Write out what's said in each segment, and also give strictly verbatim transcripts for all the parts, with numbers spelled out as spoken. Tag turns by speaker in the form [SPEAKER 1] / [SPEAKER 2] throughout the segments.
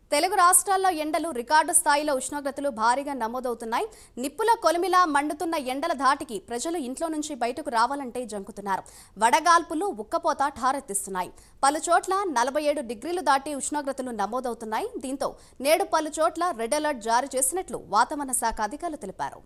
[SPEAKER 1] తెలుగు రాష్ట్రాల్లో ఎండలు రికార్డు స్థాయిలో ఉష్ణోగ్రతలు భారీగా నమోదవుతున్నాయి. నిప్పుల కొలిమిలా మండుతున్న ఎండల ధాటికి ప్రజలు ఇంట్లో నుంచి బయటకు రావాలంటే జంకుతున్నారు. వడగాల్పులు ఉక్కపోత ఠారెత్తిస్తున్నాయి. పలు చోట్ల నలభై ఏడు డిగ్రీలు దాటి ఉష్ణోగ్రతలు నమోదవుతున్నాయి. దీంతో నేడు పలు చోట్ల రెడ్ అలర్ట్ జారీ చేసినట్లు వాతావరణ శాఖ అధికారులు తెలిపారు.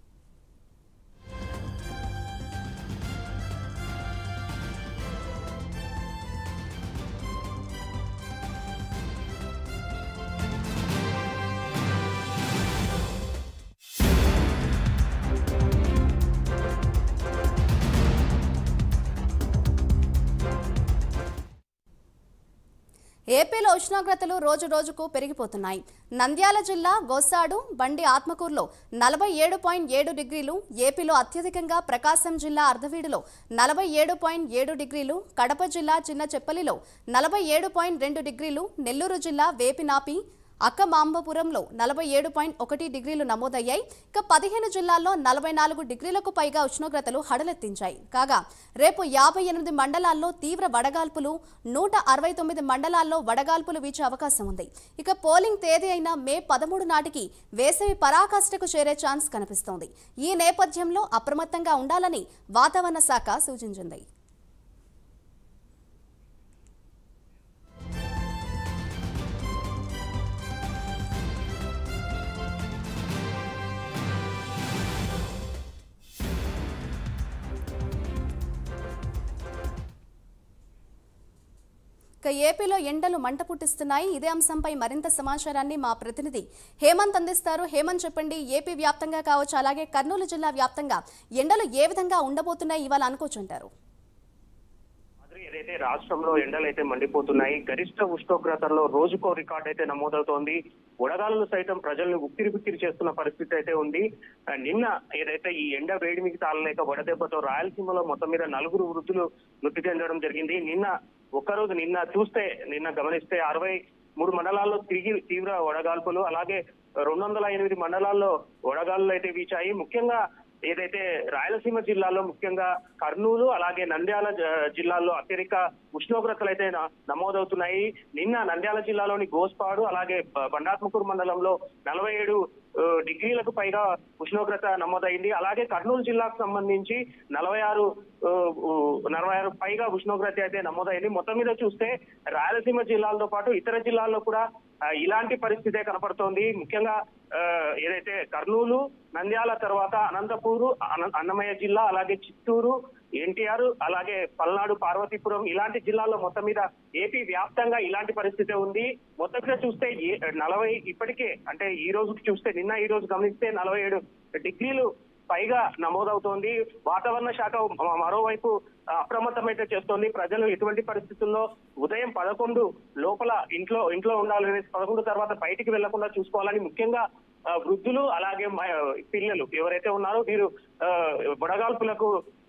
[SPEAKER 1] ఏపీలో ఉష్ణోగ్రతలు రోజు రోజుకు పెరిగిపోతున్నాయి. నంద్యాల జిల్లా గోసాడు, బండి ఆత్మకూరులో నలభై ఏడు పాయింట్ ఏడు డిగ్రీలు, ఏపీలో అత్యధికంగా ప్రకాశం జిల్లా అర్ధవీడులో నలభై ఏడు పాయింట్ ఏడు డిగ్రీలు, కడప జిల్లా చిన్న చెప్పలిలో నలభై ఏడు పాయింట్ రెండు డిగ్రీలు, నెల్లూరు జిల్లా వేపినాపి అక్కమాంబపురంలో నలభై ఏడు పాయింట్ ఒకటి డిగ్రీలు నమోదయ్యాయి. ఇక పదిహేను జిల్లాల్లో నలభై నాలుగు డిగ్రీలకు పైగా ఉష్ణోగ్రతలు హడలెత్తించాయి. కాగా రేపు యాభై ఎనిమిది మండలాల్లో తీవ్ర వడగాల్పులు, నూట అరవై తొమ్మిది మండలాల్లో వడగాల్పులు వీచే అవకాశం ఉంది. ఇక పోలింగ్ తేదీ అయిన మే పదమూడు నాటికి వేసవి పరాకాష్ఠకు చేరే ఛాన్స్ కనిపిస్తోంది. ఈ నేపథ్యంలో అప్రమత్తంగా ఉండాలని వాతావరణ శాఖ సూచించింది. ఇక ఏపీలో ఎండలు మంట పుట్టిస్తున్నాయి. ఇదే అంశంపై మరింత సమాచారాన్ని మా ప్రతినిధి హేమంత్ అందిస్తారు. హేమంత్, చెప్పండి, ఏపీ వ్యాప్తంగా కావచ్చు, అలాగే కర్నూలు జిల్లా వ్యాప్తంగా ఎండలు ఏ విధంగా ఉండబోతున్నాయి ఇవాళ అనుకోవచ్చుంటారు?
[SPEAKER 2] ఏదైతే రాష్ట్రంలో ఎండలు అయితే మండిపోతున్నాయి. గరిష్ట ఉష్ణోగ్రతల్లో రోజుకో రికార్డ్ అయితే నమోదవుతోంది. వడగాలులు సైతం ప్రజల్ని ఉక్కిరి బిక్కిరి చేస్తున్న పరిస్థితి అయితే ఉంది. నిన్న ఏదైతే ఈ ఎండ వేడిమికి తాళలేక వడదెబ్బతో రాయలసీమలో మొత్తం మీద నలుగురు వృద్ధులు మృతి చెందడం జరిగింది. నిన్న ఒక్కరోజు నిన్న చూస్తే నిన్న గమనిస్తే అరవై మూడు మండలాల్లో తిరిగి తీవ్ర వడగాల్పులు, అలాగే రెండు వందల ఎనిమిది మండలాల్లో వడగాలులు అయితే వీచాయి. ముఖ్యంగా ఏదైతే రాయలసీమ జిల్లాలో ముఖ్యంగా కర్నూలు అలాగే నంద్యాల జిల్లాల్లో అత్యధిక ఉష్ణోగ్రతలు అయితే నమోదవుతున్నాయి. నిన్న నంద్యాల జిల్లాలోని గోస్పాడు అలాగే బండాత్మకూరు మండలంలో నలభై ఏడు డిగ్రీలకు పైగా ఉష్ణోగ్రత నమోదైంది. అలాగే కర్నూలు జిల్లాకు సంబంధించి నలభై ఆరు నలభై ఆరు పైగా ఉష్ణోగ్రత అయితే నమోదైంది. మొత్తం మీద చూస్తే రాయలసీమ జిల్లాలతో పాటు ఇతర జిల్లాల్లో కూడా ఇలాంటి పరిస్థితే కనపడుతోంది. ముఖ్యంగా ఏదైతే కర్నూలు, నంద్యాల తర్వాత అనంతపూరు, అన్నమయ్య జిల్లా, అలాగే చిత్తూరు, ఎన్టీఆర్, అలాగే పల్నాడు, పార్వతీపురం ఇలాంటి జిల్లాల్లో మొత్తం మీద ఏపీ వ్యాప్తంగా ఇలాంటి పరిస్థితి ఉంది. మొత్తం మీద చూస్తే నలభై ఇప్పటికే అంటే ఈ రోజుకి చూస్తే నిన్న ఈ రోజు గమనిస్తే నలభై ఏడు డిగ్రీలు పైగా నమోదవుతోంది. వాతావరణ శాఖ మరోవైపు అప్రమత్తమైతే చేస్తోంది. ప్రజలు ఎటువంటి పరిస్థితుల్లో ఉదయం పదకొండు లోపల ఇంట్లో ఇంట్లో ఉండాలని, పదకొండు తర్వాత బయటికి వెళ్లకుండా చూసుకోవాలని, ముఖ్యంగా వృద్ధులు అలాగే పిల్లలు ఎవరైతే ఉన్నారో వీరు వడగాల్పులకు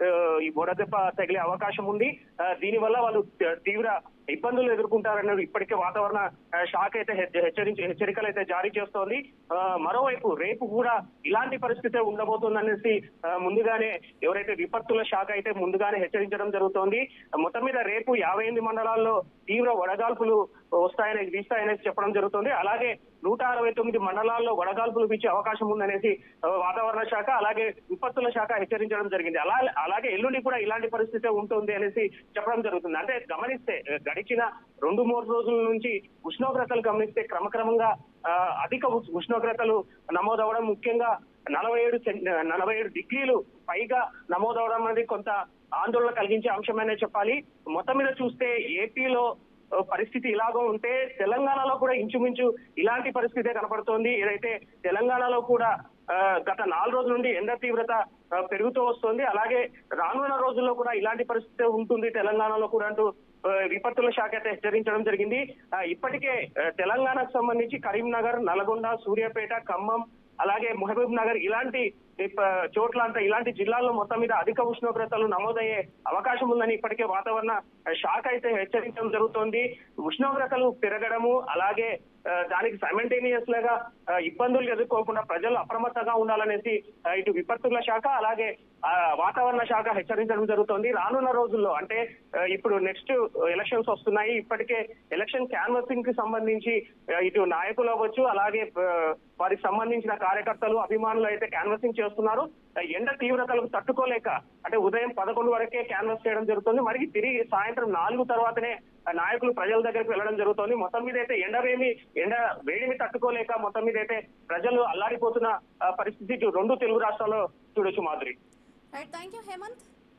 [SPEAKER 2] ఈ వడదెబ్బ తగిలే అవకాశం ఉంది. దీనివల్ల వాళ్ళు తీవ్ర ఇబ్బందులు ఎదుర్కొంటారన్నది ఇప్పటికే వాతావరణ శాఖ అయితే హెచ్చరించి హెచ్చరికలు అయితే జారీ చేస్తోంది. మరోవైపు రేపు కూడా ఇలాంటి పరిస్థితి ఉండబోతుందనేసి ముందుగానే ఎవరైతే విపత్తుల శాఖ అయితే ముందుగానే హెచ్చరించడం జరుగుతోంది. మొత్తం మీద రేపు యాభై ఎనిమిది మండలాల్లో తీవ్ర వడగాల్పులు వస్తాయని వీస్తాయనేసి చెప్పడం జరుగుతుంది. అలాగే నూట అరవై తొమ్మిది మండలాల్లో వడగాల్పులు వీచే అవకాశం ఉందనేసి వాతావరణ శాఖ అలాగే విపత్తుల శాఖ హెచ్చరించడం జరిగింది. అలా అలాగే ఎల్లుండి కూడా ఇలాంటి పరిస్థితి ఉంటుంది అనేసి చెప్పడం జరుగుతుంది. అంటే గమనిస్తే గడిచిన రెండు మూడు రోజుల నుంచి ఉష్ణోగ్రతలు గమనిస్తే క్రమక్రమంగా అధిక ఉష్ణోగ్రతలు నమోదవడం, ముఖ్యంగా నలభై ఏడు నలభై ఏడు డిగ్రీలు పైగా నమోదవడం అనేది కొంత ఆందోళన కలిగించే అంశమనే చెప్పాలి. మొత్తం మీద చూస్తే ఏపీలో పరిస్థితి ఇలాగో ఉంటే తెలంగాణలో కూడా ఇంచుమించు ఇలాంటి పరిస్థితే కనపడుతోంది. ఏదైతే తెలంగాణలో కూడా గత నాలుగు రోజుల నుండి ఎండ తీవ్రత పెరుగుతూ వస్తుంది. అలాగే రానున్న రోజుల్లో కూడా ఇలాంటి పరిస్థితి ఉంటుంది తెలంగాణలో కూడా అంటూ విపత్తుల శాఖ అయితే హెచ్చరించడం జరిగింది. ఇప్పటికే తెలంగాణకు సంబంధించి కరీంనగర్, నల్గొండ, సూర్యాపేట, ఖమ్మం, అలాగే మహబూబ్ నగర్ ఇలాంటి చోట్ల అంతా ఇలాంటి జిల్లాల్లో మొత్తం మీద అధిక ఉష్ణోగ్రతలు నమోదయ్యే అవకాశం ఉందని ఇప్పటికే వాతావరణ శాఖ అయితే హెచ్చరించడం జరుగుతోంది. ఉష్ణోగ్రతలు పెరగడము అలాగే దానికి సైమల్టేనియస్ లాగా ఇబ్బందులు ఎదుర్కోకుండా ప్రజలు అప్రమత్తంగా ఉండాలనేసి ఇటు విపత్తుల శాఖ అలాగే వాతావరణ శాఖ హెచ్చరించడం జరుగుతోంది. రానున్న రోజుల్లో అంటే ఇప్పుడు నెక్స్ట్ ఎలక్షన్స్ వస్తున్నాయి. ఇప్పటికే ఎలక్షన్ క్యాన్వసింగ్ కి సంబంధించి ఇటు నాయకులు అవ్వచ్చు, అలాగే వారికి సంబంధించిన కార్యకర్తలు అభిమానులు అయితే క్యాన్వసింగ్ చేస్తున్నారు. ఎండ తీవ్రతలకు తట్టుకోలేక అంటే ఉదయం పదకొండు వరకే క్యాన్వస్ చేయడం జరుగుతుంది. మరి తిరిగి సాయంత్రం నాలుగు తర్వాతనే నాయకులు ప్రజల దగ్గరికి వెళ్ళడం జరుగుతుంది. మొత్తం మీద అయితే ఎండ వేమి ఎండ వేడిని తట్టుకోలేక మొత్తం మీద అయితే ప్రజలు అల్లాడిపోతున్న పరిస్థితి రెండు తెలుగు రాష్ట్రాల్లో చూడొచ్చు. మాధురి.
[SPEAKER 1] Thank you Hemant.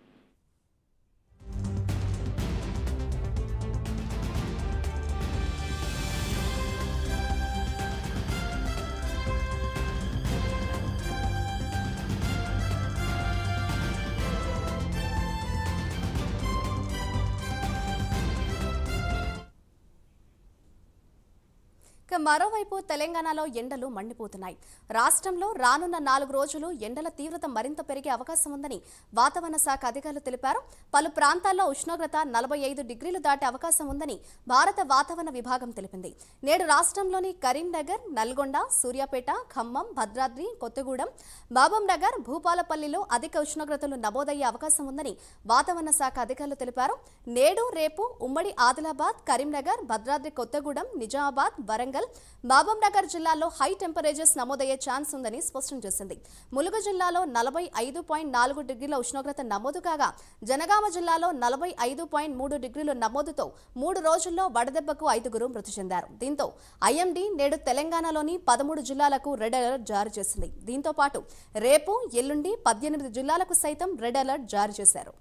[SPEAKER 1] మరోవైపు తెలంగాణలో ఎండలు మండిపోతున్నాయి. రాష్ట్రంలో రానున్న నాలుగు రోజులు ఎండల తీవ్రత మరింత పెరిగే అవకాశం ఉందని వాతావరణ శాఖ అధికారులు తెలిపారు. పలు ప్రాంతాల్లో ఉష్ణోగ్రత నలభై ఐదు డిగ్రీలు దాటే అవకాశం ఉందని భారత వాతావరణ విభాగం తెలిపింది. నేడు రాష్ట్రంలోని కరీంనగర్, నల్గొండ, సూర్యాపేట, ఖమ్మం, భద్రాద్రి కొత్తగూడెం, మహబూబ్ నగర్, భూపాలపల్లిలో అధిక ఉష్ణోగ్రతలు నమోదయ్యే అవకాశం ఉందని వాతావరణ శాఖ అధికారులు తెలిపారు. నేడు రేపు ఉమ్మడి ఆదిలాబాద్, కరీంనగర్, భద్రాద్రి కొత్తగూడెం, నిజామాబాద్, వరంగల్, మహబూబ్ నగర్ జిల్లాలో హై టెంపరేచర్స్ నమోదయ్యే ఛాన్స్ ఉందని స్పష్టం చేసింది. ములుగు జిల్లాలో నలభై ఐదు పాయింట్ నాలుగు డిగ్రీల ఉష్ణోగ్రత నమోదు కాగా జనగామ జిల్లాలో నలభై ఐదు పాయింట్ మూడు డిగ్రీల నమోదుతో మూడు రోజుల్లో వడదెబ్బకు ఐదుగురు మృతి చెందారు. దీంతో ఐఎండీ నేడు తెలంగాణలోని పదమూడు జిల్లాలకు రెడ్ అలర్ట్ జారీ చేసింది. దీంతో పాటు రేపు, ఎల్లుండి పద్దెనిమిది జిల్లాలకు సైతం రెడ్ అలర్ట్ జారీ చేశారు.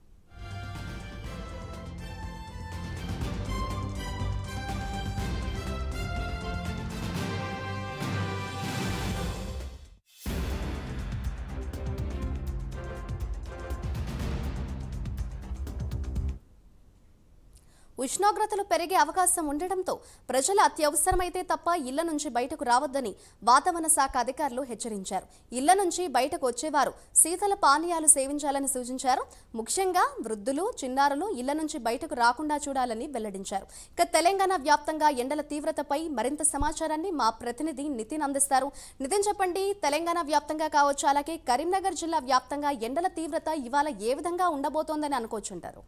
[SPEAKER 1] ఉష్ణోగ్రతలు పెరిగే అవకాశం ఉండడంతో ప్రజలు అత్యవసరమైతే తప్ప ఇళ్ల నుంచి బయటకు రావద్దని వాతావరణ శాఖ అధికారులు హెచ్చరించారు. ఇళ్ల నుంచి బయటకు వచ్చేవారు శీతల పానీయాలు సేవించాలని సూచించారు. ముఖ్యంగా వృద్ధులు, చిన్నారులు ఇళ్ల నుంచి బయటకు రాకుండా చూడాలని వెల్లడించారు. ఇక తెలంగాణ వ్యాప్తంగా ఎండల తీవ్రతపై మరింత సమాచారాన్ని మా ప్రతినిధి నితిన్ అందిస్తారు. నితిన్, చెప్పండి, తెలంగాణ వ్యాప్తంగా కావచ్చు, అలాగే కరీంనగర్ జిల్లా వ్యాప్తంగా ఎండల తీవ్రత ఇవాళ ఏ విధంగా ఉండబోతోందని అనుకోవచ్చుంటారు?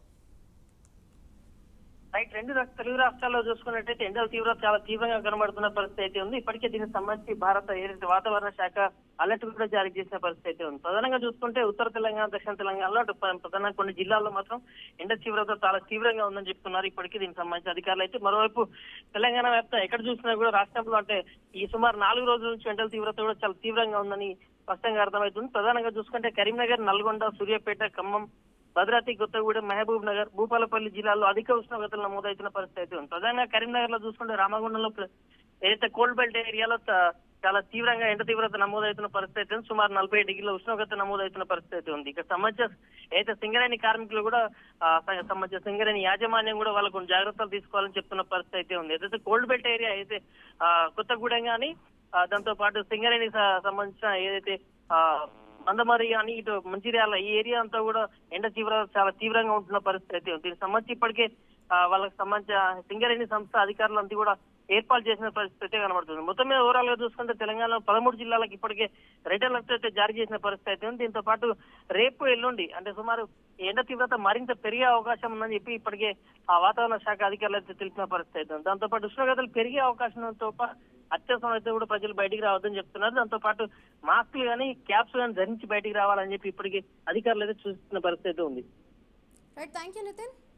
[SPEAKER 3] రైట్, రెండు తెలుగు రాష్ట్రాల్లో చూసుకున్నట్టయితే ఎండల తీవ్రత చాలా తీవ్రంగా కనబడుతున్న పరిస్థితి అయితే ఉంది. ఇప్పటికే దీనికి సంబంధించి భారత ఏదైతే వాతావరణ శాఖ అలర్ట్ కూడా జారీ చేసిన పరిస్థితి అయితే ఉంది. ప్రధానంగా చూసుకుంటే ఉత్తర తెలంగాణ, దక్షిణ తెలంగాణలో అటు ప్రధానంగా కొన్ని జిల్లాల్లో మాత్రం ఎండ తీవ్రత చాలా తీవ్రంగా ఉందని చెప్తున్నారు ఇప్పటికీ దీనికి సంబంధించిన అధికారులు అయితే. మరోవైపు తెలంగాణ వ్యాప్తంగా ఎక్కడ చూసినా కూడా రాష్ట్రంలో అంటే ఈ సుమారు నాలుగు రోజుల నుంచి ఎండల తీవ్రత కూడా చాలా తీవ్రంగా ఉందని స్పష్టంగా అర్థమవుతుంది. ప్రధానంగా చూసుకుంటే కరీంనగర్, నల్గొండ, సూర్యాపేట, ఖమ్మం, భద్రాద్రి కొత్తగూడెం, మహబూబ్ నగర్, భూపాలపల్లి జిల్లాల్లో అధిక ఉష్ణోగ్రతలు నమోదవుతున్న పరిస్థితి అయితే ఉంది. ప్రధానంగా కరీంనగర్ లో చూసుకుంటే రామగుండంలో ఏదైతే కోల్డ్ బెల్ట్ ఏరియాలో చాలా తీవ్రంగా ఎండ తీవ్రత నమోదవుతున్న పరిస్థితి ఉంది. సుమారు నలభై డిగ్రీల ఉష్ణోగ్రత నమోదవుతున్న పరిస్థితి ఉంది. ఇక సంబంధించిన అయితే సింగరేణి కార్మికులు కూడా సంబంధించిన సింగరేణి యాజమాన్యం కూడా వాళ్ళకు జాగ్రత్తలు తీసుకోవాలని చెప్తున్న పరిస్థితి అయితే ఉంది. ఏదైతే కోల్డ్ బెల్ట్ ఏరియా అయితే కొత్తగూడెం కానీ దాంతో పాటు సింగరేణి సంబంధించిన ఏదైతే ఆ మందమరి అని ఇటు మంచిర్యాల ఈ ఏరియా అంతా కూడా ఎండ తీవ్రత చాలా తీవ్రంగా ఉంటున్న పరిస్థితి. దీనికి సంబంధించి ఇప్పటికే వాళ్ళకి సంబంధించిన సింగరేణి సంస్థ అధికారులంతా కూడా ఏర్పాటు చేసిన పరిస్థితి కనబడుతుంది. మొత్తం మీద ఓవరాల్ గా చూసుకుంటే తెలంగాణలో పదమూడు జిల్లాలకు ఇప్పటికే రెడ్ అలర్ట్ అయితే జారీ చేసిన పరిస్థితి ఉంది. దీంతో పాటు రేపు, ఎల్లుండి అంటే సుమారు ఎండ తీవ్రత మరింత పెరిగే అవకాశం ఉందని చెప్పి ఇప్పటికే ఆ వాతావరణ శాఖ అధికారులు అయితే తెలిసిన పరిస్థితి ఉంది. దాంతో పాటు ఉష్ణోగ్రతలు పెరిగే అవకాశంతో పాటు అత్యవసరం అయితే కూడా ప్రజలు బయటికి రావద్దని చెప్తున్నారు. దాంతో పాటు మాస్కులు కానీ, క్యాప్స్ కానీ ధరించి బయటికి రావాలని చెప్పి ఇప్పటికీ అధికారులు అయితే చూస్తున్న పరిస్థితి ఉంది.
[SPEAKER 1] Thank you Nitin.